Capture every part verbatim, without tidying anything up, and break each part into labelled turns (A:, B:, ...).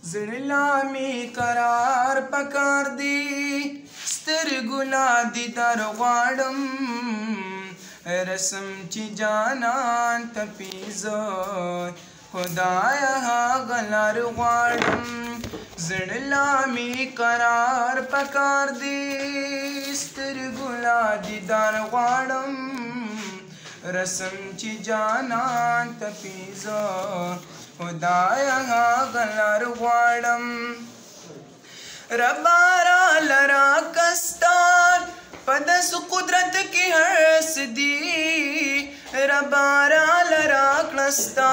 A: زړلا می قرار پکار دی سترګلا دی در غواړم رسم چې جانان تپیزو خدایا هغه لار غواړم زړلا می قرار پکار دی سترګلا دی در غواړم رسم چې جانان تپیزو خدایا هغه لار غواړم ربا را لرا کستان پدس قدرت کی حرس دی ربا را لرا کلستا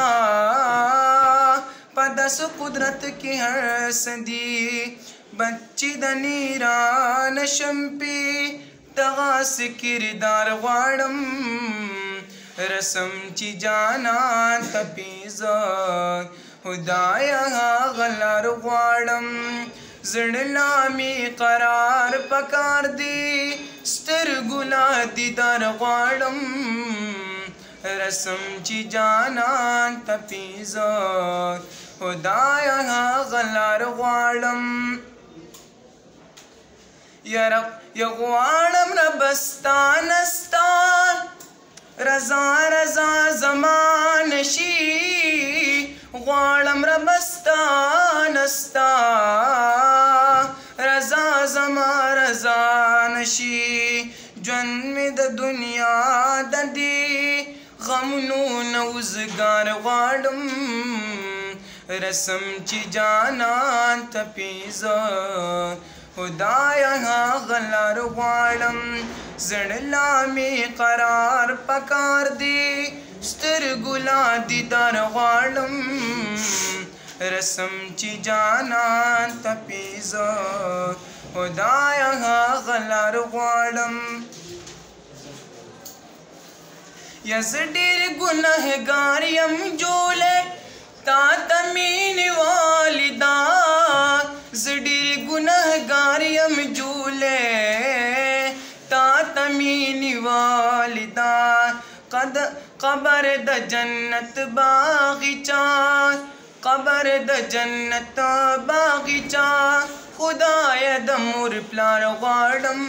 A: پدس قدرت کی حرس دی بچی د نیران شمپی تغاس کردار غواړم رسم چې جانان تپیزا خدایا هغه لار غواړم زړلا می قرار پکار دی سترګلا دیدار غواړم رسم چې جانان تپیزا خدایا هغه لار غواړم یا غواړم ربستان استان رضا رضا زمان شي غواړم ربستان استا رضا زما رضا نشي ژوند مې د دنیا د دې غمونو نه وزګار غواړم رسم چې جانان تپیزا خدایا هغه لار غواړم زړلا می قرار پکار دی سترګلا دیدار غواړم رسم چې جانان تپیزا خدایا هغه لار غواړم یا زه ډېر ګنهګار یم جوړه تا ته مینې والدا زه ډېر ګنهګار یم جوړه تا ته مینې والدا قد قبر د جنت باغچا قبر د جنت باغچا خدایا د مور پلار غواړم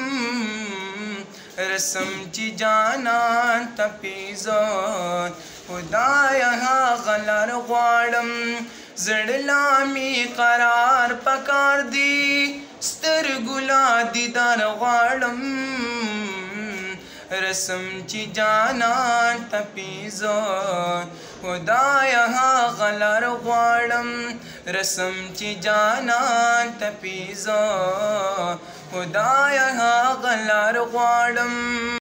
A: رسم چې جانان تپیزا خدایا هغه لار غواړم زړلا می قرار پکار دی سترګلا دیدار غواړم رسم چې جانان تپیزا خدایا هغه لار غواړم رسم چې جانان تپیزا خدایا هغه لار غواړم